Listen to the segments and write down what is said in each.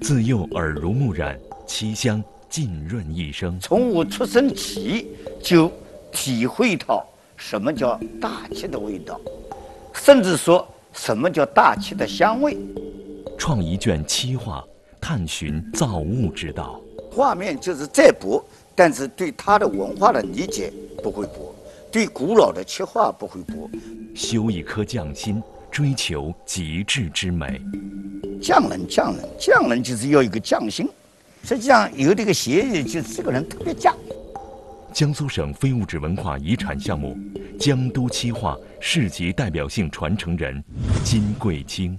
自幼耳濡目染，漆香浸润一生。 从我出生起就体会到什么叫大漆的味道，甚至说什么叫大漆的香味。 创一卷漆画，探寻造物之道。 画面就是再薄，但是对它的文化的理解不会薄，对古老的漆画不会薄。 修一颗匠心，追求极致之美。 匠人就是要一个匠心。实际上有这个协议，就是这个人特别匠。 江苏省非物质文化遗产项目江都漆画市级代表性传承人金贵清。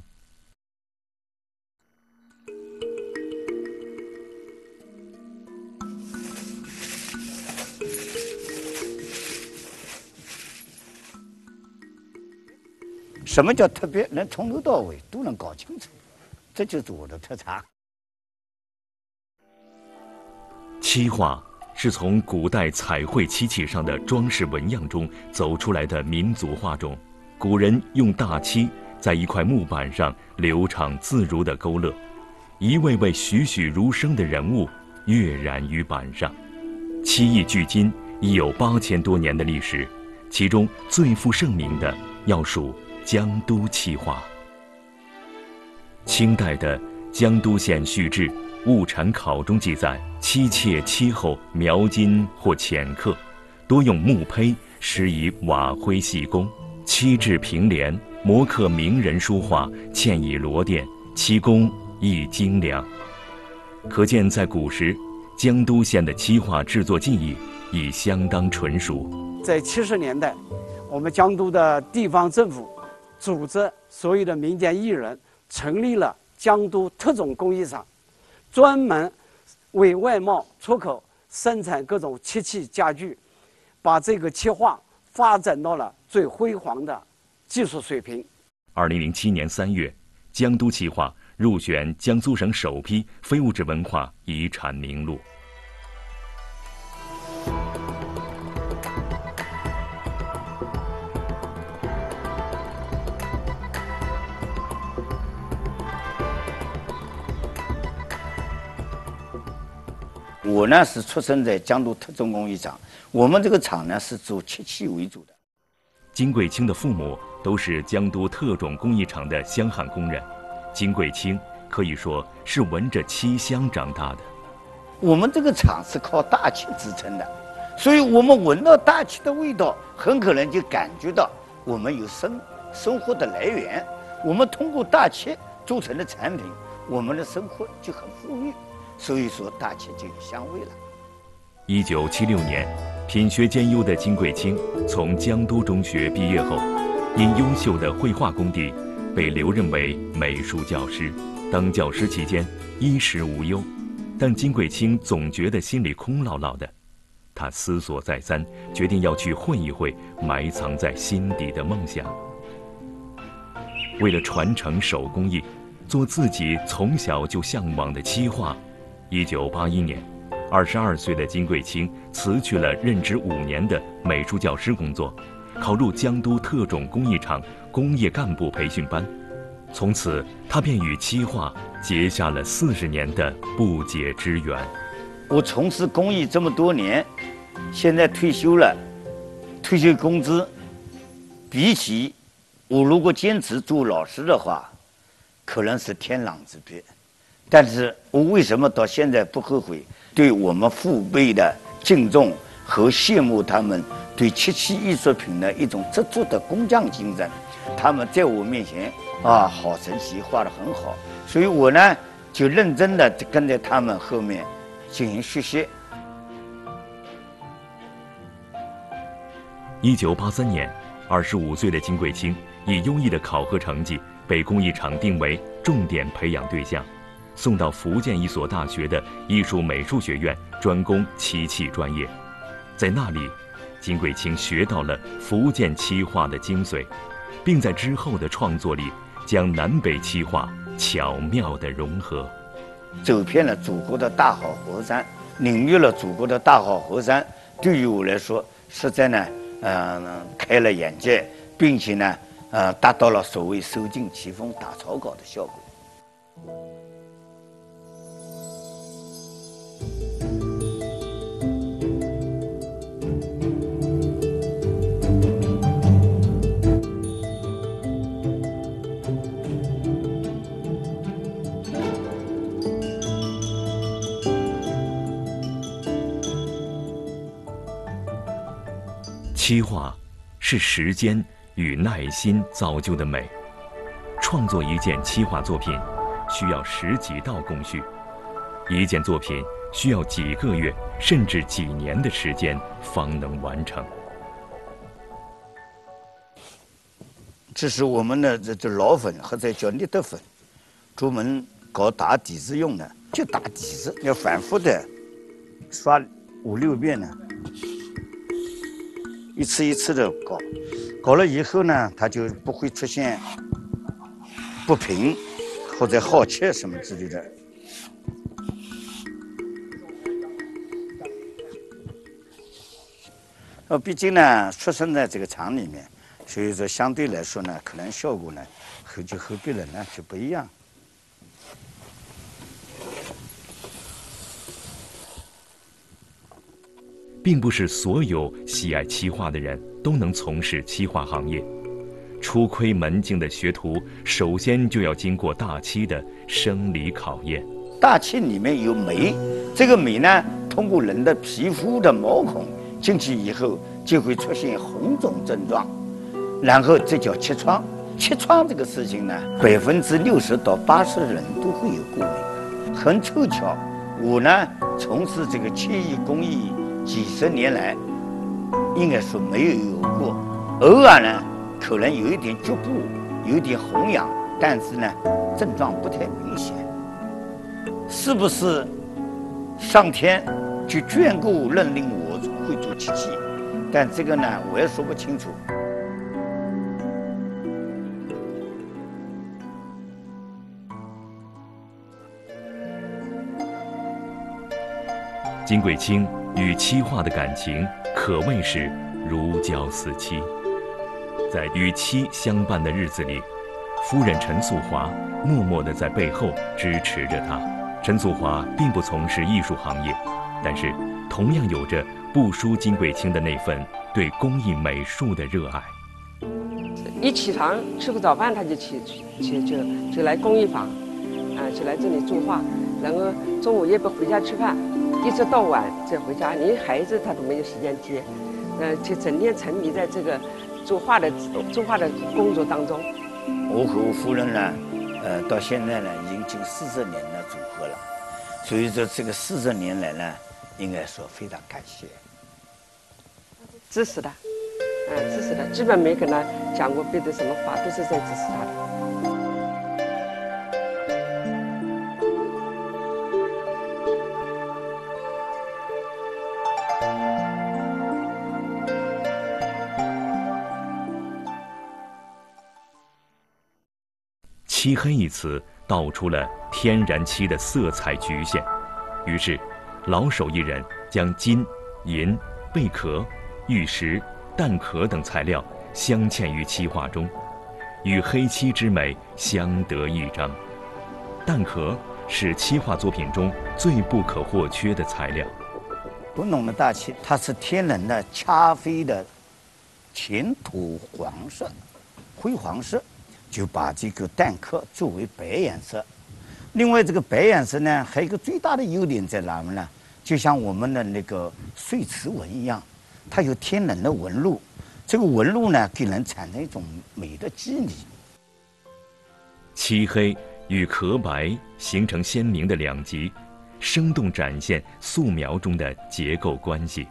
什么叫特别？能从头到尾都能搞清楚，这就是我的特长。 漆画是从古代彩绘漆器上的装饰纹样中走出来的民族画种。古人用大漆在一块木板上流畅自如地勾勒，一位位栩栩如生的人物跃然于板上。漆艺距今已有8000多年的历史，其中最负盛名的要数江都漆画。清代的《江都县序志·物产考》中记载，漆切漆后描金或浅刻，多用木胚，施以瓦灰细工，漆质平廉，摹刻名人书画，嵌以螺钿，漆工亦精良。可见在古时，江都县的漆画制作技艺已相当纯熟。 在70年代，我们江都的地方政府组织所有的民间艺人，成立了江都特种工艺厂，专门为外贸出口生产各种漆器家具，把这个漆画发展到了最辉煌的技术水平。 2007年3月，江都漆画入选江苏省首批非物质文化遗产名录。 我呢是出生在江都特种工艺厂，我们这个厂呢是做漆器为主的。 金贵清的父母都是江都特种工艺厂的香焊工人，金贵清可以说是闻着漆香长大的。 我们这个厂是靠大漆支撑的，所以我们闻到大漆的味道，很可能就感觉到我们有生活的来源。我们通过大漆做成的产品，我们的生活就很富裕。所以说大漆就有香味了。 1976年，品学兼优的金贵清从江都中学毕业后，因优秀的绘画功底，被留任为美术教师。当教师期间，衣食无忧，但金贵清总觉得心里空落落的。他思索再三，决定要去绘一绘埋藏在心底的梦想。为了传承手工艺，做自己从小就向往的漆画。1981年，22岁的金贵清辞去了任职5年的美术教师工作，考入江都特种工艺厂工业干部培训班。从此，他便与漆画结下了40年的不解之缘。 我从事工艺这么多年，现在退休了，退休工资比起我如果坚持做老师的话，可能是天壤之别。但是我为什么到现在不后悔？对我们父辈的敬重和羡慕他们对漆器艺术品的一种执着的工匠精神，他们在我面前好神奇，画得很好，所以我呢就认真的跟在他们后面进行学习。 1983年，25岁的金贵清以优异的考核成绩被工艺厂定为重点培养对象，送到福建一所大学的艺术美术学院专攻漆器专业。在那里，金贵清学到了福建漆画的精髓，并在之后的创作里将南北漆画巧妙地融合。 走遍了祖国的大好河山，领略了祖国的大好河山，对于我来说，实在呢，开了眼界，并且呢，达到了所谓收尽奇风打草稿的效果。1985年，金贵清在福建漆画学院毕业后，在福建漆画专业学习，并在之后的创作里将南北漆画巧妙地融合。走遍了祖国的大好河山，领略了祖国的大好河山，对于我来说，实在呢，开了眼界，并且呢，达到了所谓收尽奇风打草稿的效果。 漆画是时间与耐心造就的美。创作一件漆画作品需要10几道工序，一件作品需要几个月甚至几年的时间方能完成。 这是我们的这老粉或者叫立德粉，专门搞打底子用的，就打底子，要反复的刷5、6遍呢，一次一次的搞，搞了以后呢，它就不会出现不平或者好切什么之类的。毕竟呢，出生在这个厂里面，所以说相对来说呢，可能效果呢和别人呢就不一样。 并不是所有喜爱漆画的人都能从事漆画行业。初窥门径的学徒，首先就要经过大漆的生理考验。 大漆里面有镁，这个镁呢，通过人的皮肤的毛孔进去以后，就会出现红肿症状，然后这叫漆疮。漆疮这个事情呢，60%到80%的人都会有过敏。很凑巧，我呢从事这个漆艺工艺几十年来，应该说没有过，偶尔呢可能有一点局部，有一点红痒，但是呢症状不太明显。是不是上天就眷顾认定我会做漆器？但这个呢我也说不清楚。 金贵清与漆画的感情可谓是如胶似漆。在与漆相伴的日子里，夫人陈素华默默地在背后支持着他。陈素华并不从事艺术行业，但是同样有着不输金贵清的那份对工艺美术的热爱。 一起床吃个早饭，他就来工艺坊，就来这里作画，然后中午也不回家吃饭，一直到晚再回家，连孩子他都没有时间接，就整天沉迷在这个作画的工作当中。 我和我夫人呢，到现在呢已经近40年的组合了，所以说这个40年来呢，应该说非常感谢。 支持的，支持的，基本没跟他讲过别的什么话，都是在支持他的。 漆黑一词道出了天然漆的色彩局限，于是老手艺人将金、银、贝壳、玉石、蛋壳等材料镶嵌于漆画中，与黑漆之美相得益彰。蛋壳是漆画作品中最不可或缺的材料。 古董的大漆，它是天然的咖啡的浅土黄色、灰黄色，就把这个蛋壳作为白颜色。另外，这个白颜色呢，还有一个最大的优点在哪里呢？就像我们的那个碎瓷纹一样，它有天然的纹路，这个纹路呢，给人产生一种美的肌理。 漆黑与壳白形成鲜明的两极，生动展现素描中的结构关系。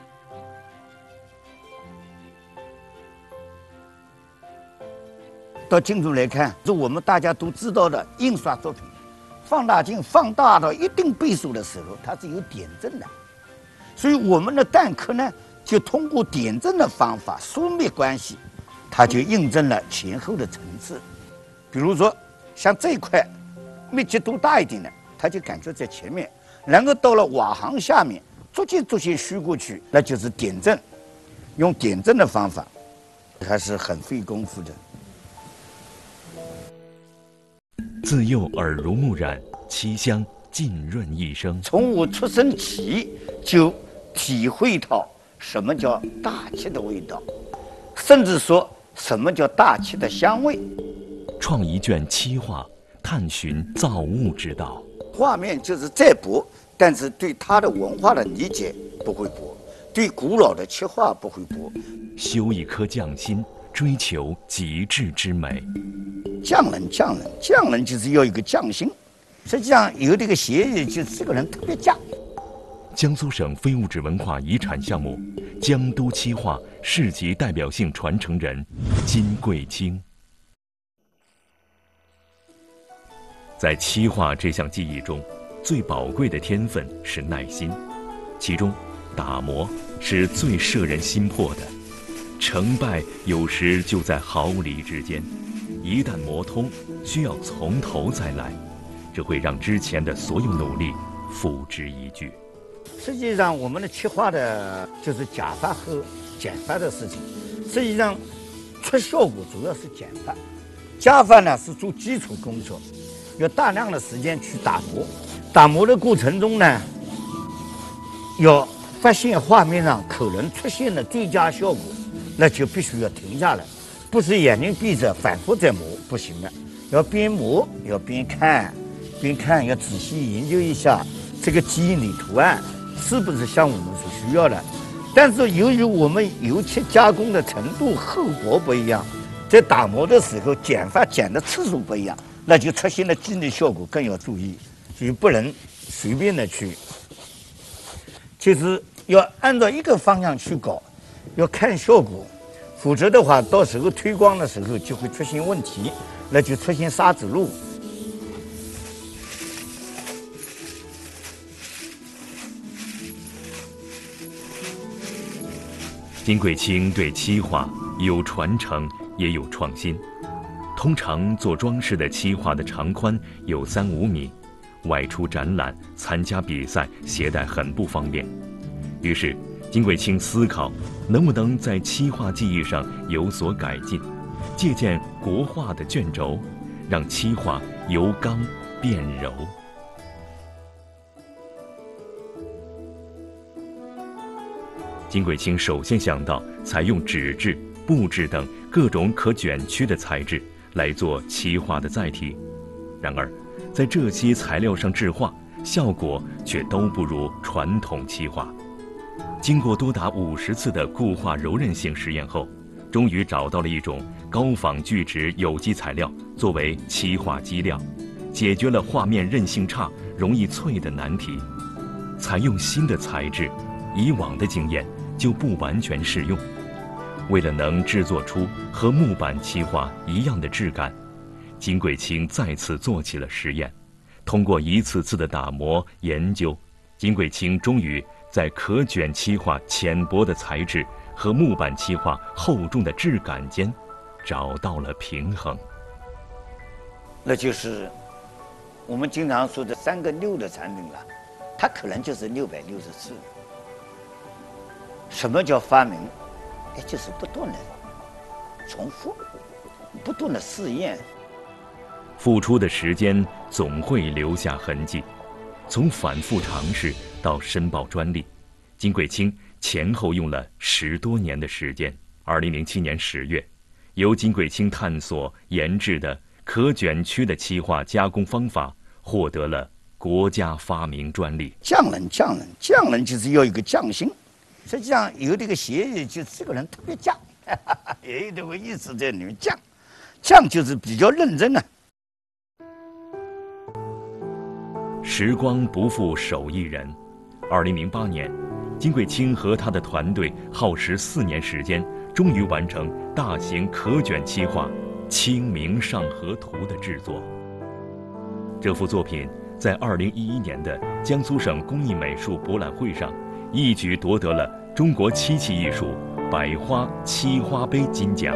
到今天来看，是我们大家都知道的印刷作品，放大镜放大到一定倍数的时候，它是有点阵的。所以我们的蛋壳呢，就通过点阵的方法疏密关系，它就印证了前后的层次。比如说，像这一块密集度大一点的，它就感觉在前面，然后到了瓦行下面，逐渐虚过去，那就是点阵。用点阵的方法，还是很费功夫的。 自幼耳濡目染，漆香浸润一生。 从我出生起就体会到什么叫大漆的味道，甚至说什么叫大漆的香味。 创一卷漆画，探寻造物之道。 画面就是再薄，但是对它的文化的理解不会薄。 对古老的漆画不会薄。 修一颗匠心，追求极致之美。 匠人就是要有个匠心。实际上有这个协议，就是这个人特别匠。 江苏省非物质文化遗产项目江都漆画市级代表性传承人金贵清。在漆画这项技艺中，最宝贵的天分是耐心，其中打磨是最摄人心魄的，成败有时就在毫厘之间，一旦磨通，需要从头再来，这会让之前的所有努力付之一炬。 实际上，我们的漆画的就是假发和剪发的事情。实际上，出效果主要是剪发，假发呢是做基础工作，要大量的时间去打磨。打磨的过程中呢，要发现画面上可能出现的最佳效果，那就必须要停下来，不是眼睛闭着反复在磨，不行的。要边磨要边看，要仔细研究一下这个基因里图案是不是像我们所需要的。但是由于我们油漆加工的程度厚薄不一样，在打磨的时候剪发剪的次数不一样，那就出现了基因的效果，更要注意，所以不能随便的去，就是要按照一个方向去搞，要看效果，否则的话到时候推光的时候就会出现问题，那就出现沙子路。 金贵清对漆画有传承也有创新。通常做装饰的漆画的长宽有3-5米，外出展览、参加比赛携带很不方便。于是金贵清思考能不能在漆画技艺上有所改进，借鉴国画的卷轴，让漆画由刚变柔。金贵清首先想到采用纸质、布质等各种可卷曲的材质来做漆画的载体，然而在这些材料上制画，效果却都不如传统漆画。经过多达50次的固化柔韧性实验后，终于找到了一种高仿聚酯有机材料作为漆画基料，解决了画面韧性差、容易脆的难题。采用新的材质，以往的经验就不完全适用。为了能制作出和木板漆画一样的质感，金贵清再次做起了实验。通过一次次的打磨研究，金贵清终于在可卷漆画浅薄的材质和木板漆画厚重的质感间找到了平衡。 那就是我们经常说的3个6的产品了，它可能就是664。什么叫发明？就是不断的重复，不断的试验。 付出的时间总会留下痕迹，从反复尝试到申报专利，金贵清前后用了10多年的时间。2007年10月，由金贵清探索研制的可卷曲的漆画加工方法获得了国家发明专利。 匠人就是要有个匠心。实际上有这个协议，就是这个人特别犟，也有这个意思在里面。犟就是比较认真啊。 时光不负手艺人，2008年，金贵清和他的团队耗时4年时间，终于完成大型可卷漆画《清明上河图》的制作。这幅作品在2011年的江苏省工艺美术博览会上一举夺得了中国漆器艺术百花漆花杯金奖。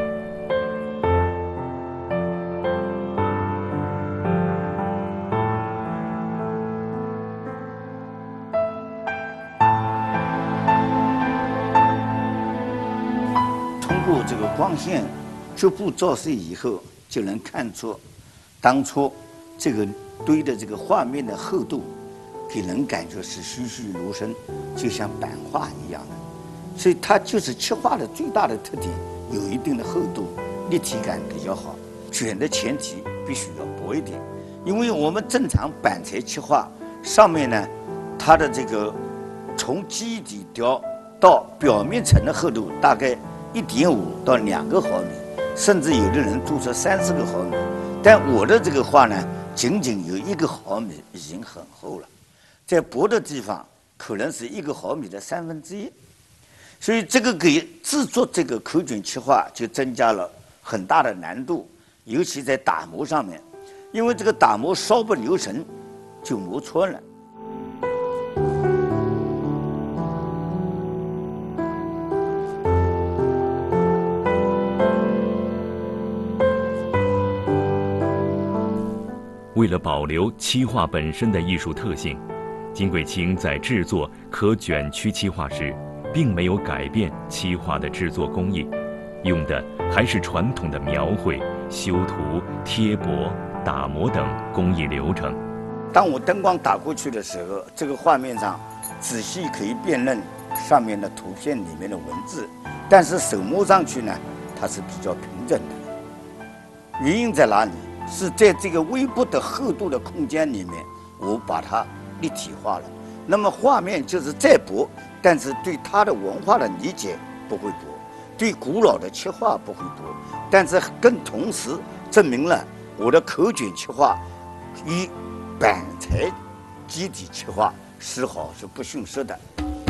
通过这个光线逐步照射以后，就能看出当初这个堆的这个画面的厚度，给人感觉是栩栩如生，就像版画一样的。所以它就是漆画的最大的特点，有一定的厚度，立体感比较好。卷的前提必须要薄一点，因为我们正常板材漆画上面呢，它的这个从基底雕到表面层的厚度大概1.5到2个毫米，甚至有的人做出30个毫米。但我的这个画呢，仅仅有1个毫米，已经很厚了。在薄的地方，可能是1个毫米的1/3。所以这个给制作这个口卷漆画就增加了很大的难度，尤其在打磨上面，因为这个打磨稍不留神就磨穿了。 为了保留漆画本身的艺术特性，金贵清在制作可卷曲漆画时，并没有改变漆画的制作工艺，用的还是传统的描绘、修图、贴薄、打磨等工艺流程。 当我灯光打过去的时候，这个画面上仔细可以辨认上面的图片里面的文字，但是手摸上去呢，它是比较平整的。原因在哪里？是在这个微薄的厚度的空间里面，我把它立体化了。那么画面就是再薄，但是对它的文化的理解不会薄，对古老的漆画不会薄，但是更同时证明了我的口卷漆画与板材基底漆画丝毫是不逊色的。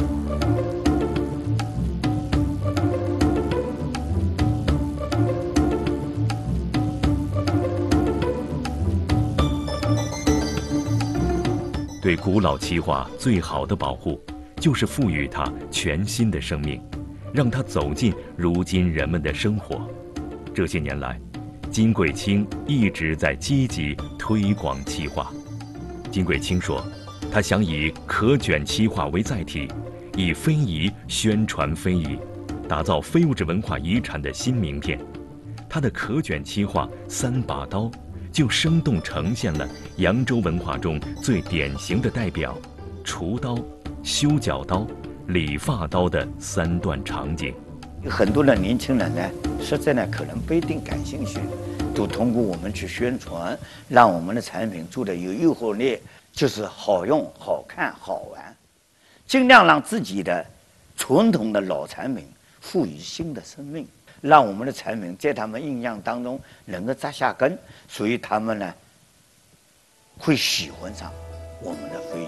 对古老漆画最好的保护，就是赋予它全新的生命，让它走进如今人们的生活。这些年来，金贵清一直在积极推广漆画。金贵清说，他想以可卷漆画为载体，以非遗宣传非遗，打造非物质文化遗产的新名片。他的可卷漆画3把刀，就生动呈现了扬州文化中最典型的代表锄刀、修脚刀、理发刀的3段场景。 很多的年轻人呢，实在呢可能不一定感兴趣，都通过我们去宣传，让我们的产品做得有诱惑力，就是好用、好看、好玩，尽量让自己的传统的老产品赋予新的生命，让我们的产品在他们印象当中能够扎下根，所以他们呢会喜欢上我们的非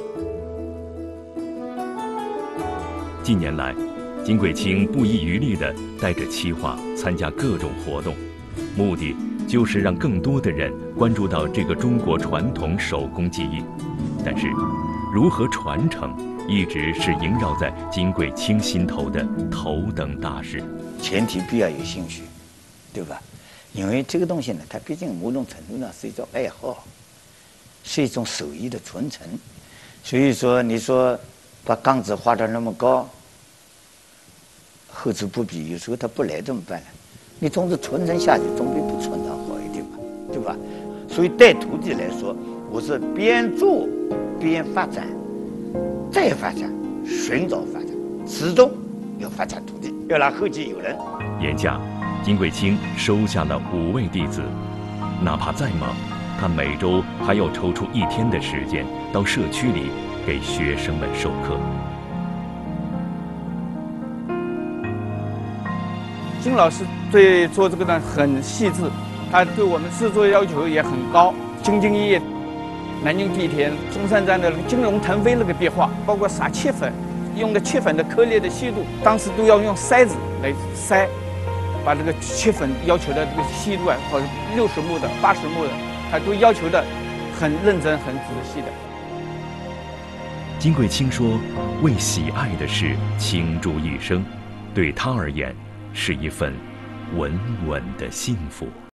遗。 近年来，金贵清不遗余力地带着漆画参加各种活动，目的就是让更多的人关注到这个中国传统手工技艺。但是，如何传承，一直是萦绕在金贵清心头的头等大事。 前提必要有兴趣，对吧？因为这个东西呢，它毕竟某种程度上是一种爱好，是一种手艺的传承。所以说，你说把杠子画得那么高，厚此不彼，有时候它不来怎么办呢？你总是传承下去，总比不传承好一点嘛，对吧？所以带徒弟来说，我是边做边发展，再发展，寻找发展，始终要发展徒弟，要让后继有人。 眼下，金贵清收下了5位弟子，哪怕再忙，他每周还要抽出1天的时间到社区里给学生们授课。 金老师对做这个呢很细致，他对我们制作要求也很高，兢兢业业。南京地铁中山站的金龙腾飞那个壁画，包括撒漆粉，用的漆粉的颗粒的细度，当时都要用筛子来筛，把这个漆粉要求的这个细度啊，或者60目的、80目的，他都要求的很认真、很仔细的。 金贵清说：“为喜爱的事倾注一生，对他而言，是一份稳稳的幸福。”